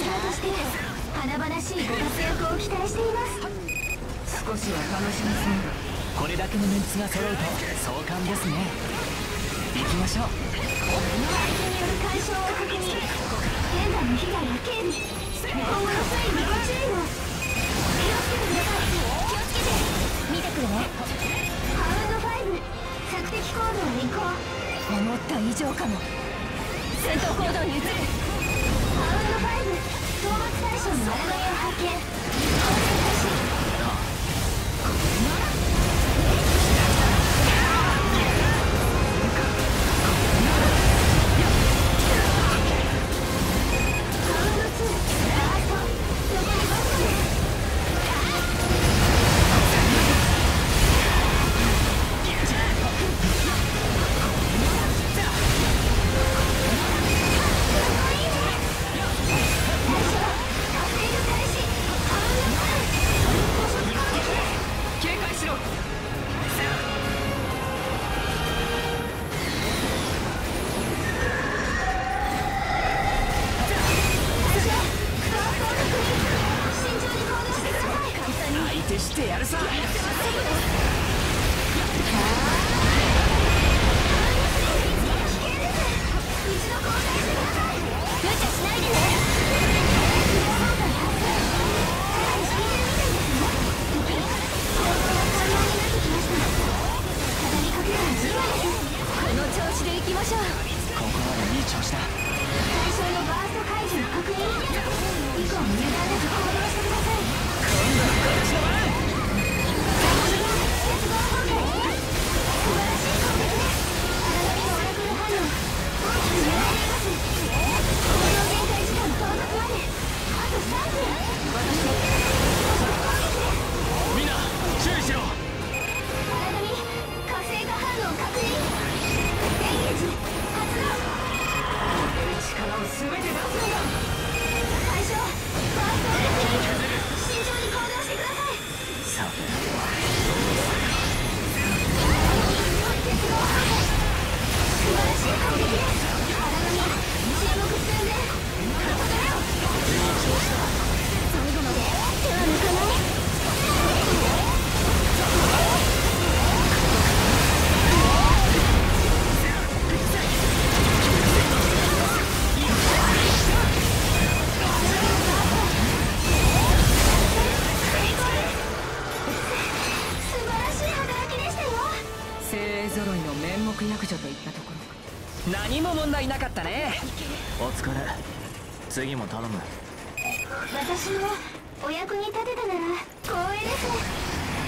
ートして華々しいご活躍を期待しています。少しは楽しみそうだ。 これだけのメンツが揃うと壮観ですね。行きましょう。 相手による干渉を確認。現在の被害は軽微。今後の推移にご注意を。気をつけてください。気をつけて。見てくるね。ハウンド5索敵行動に移行。思った以上かも。戦闘行動に移る。ハウンド5討伐対象の荒波を発見。攻撃開始。 してやるさ。 この調子でいきましょう。 ここまでいい調子だ。 対象のバースト解除を確認。以降無駄なく行動してください。 今度はこっちの番。 接合崩壊。素晴らしい攻撃です。荒波のオラクル反応大きく揺らいでいます。行動限界時間到達まであと3分。私の攻撃です。 みんな注意しろ。 荒波火星が反応確認。エンゲージ発動。 力を全て出すんだ。 最初バーストを確認。慎重に行動してください。 さあ鉄道破壊。素晴らしい攻撃です。荒波注目寸前。戻れよ。最後まで手は抜かない。素晴らしい働きでしたよ。 精鋭揃いの面目役所といったところか。何も問題なかったね。お疲れ。次も頼む。 私もお役に立てたなら光栄です。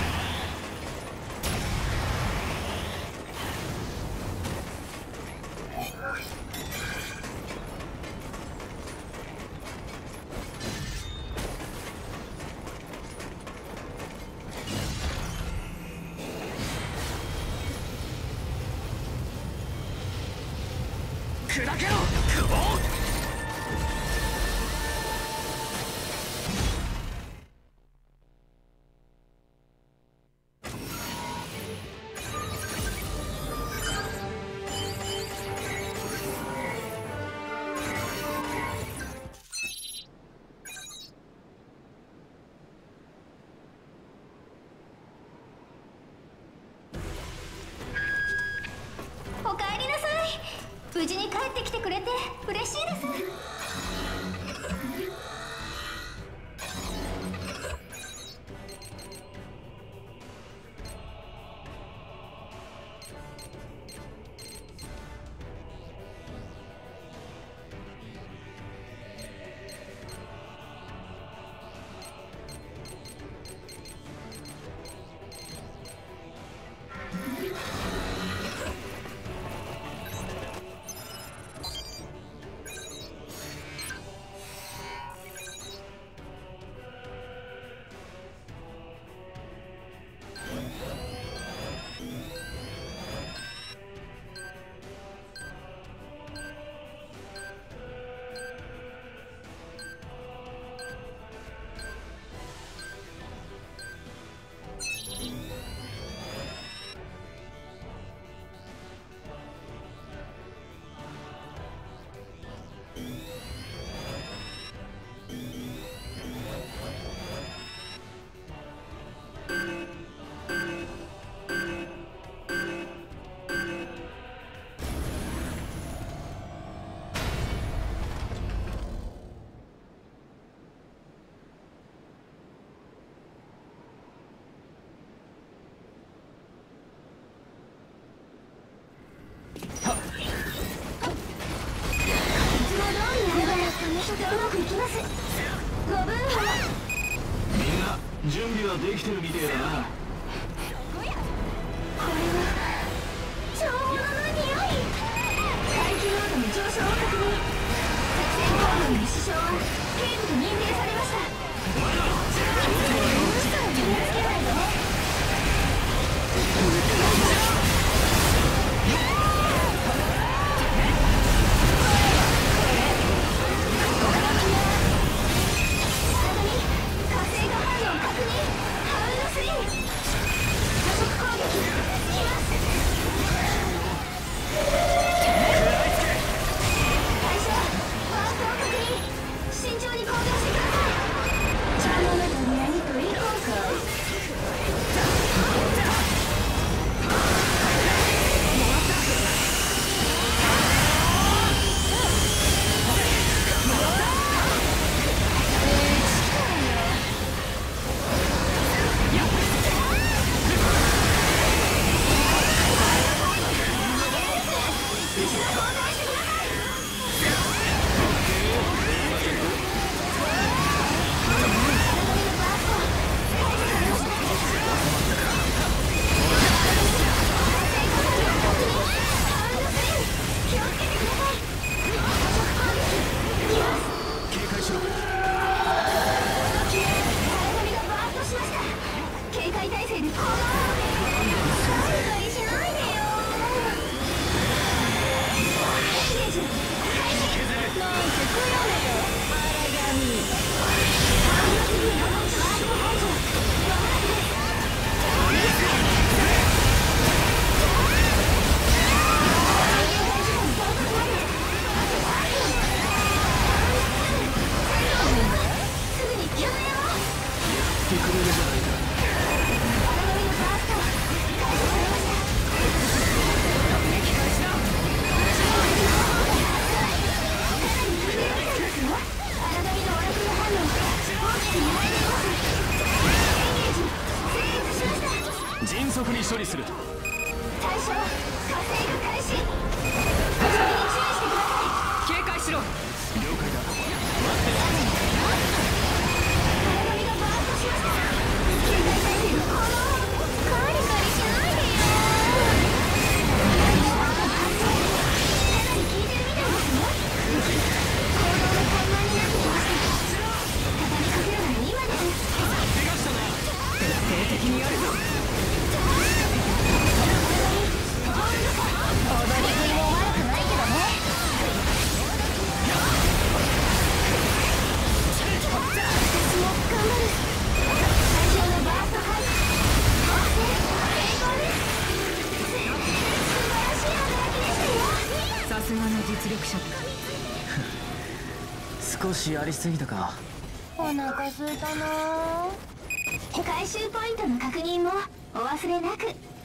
砕けろ。こうおかえりなさい。無事に帰ってきてくれて嬉しいです。 できてるみてえだな。 これは超物の匂い。排気濃度の上昇を確認。作戦行動の支障は警部と認定されました。嘘を決めつけないでね。 迅速に処理する。 対象火星が開始。足取りに注意してください。 警戒しろ。 了解だ。 体がバーストしました。警戒態勢の行動をカリカリしないでよ。かなり効いてるみたいですよ。行動が混乱になってきました。畳みかけるのも今です。 怪我したな。 徹底的にやるぞ。さすがの実力者だ。 少しやりすぎたか。 お腹すいたな。回収ポイントの確認もお忘れなく。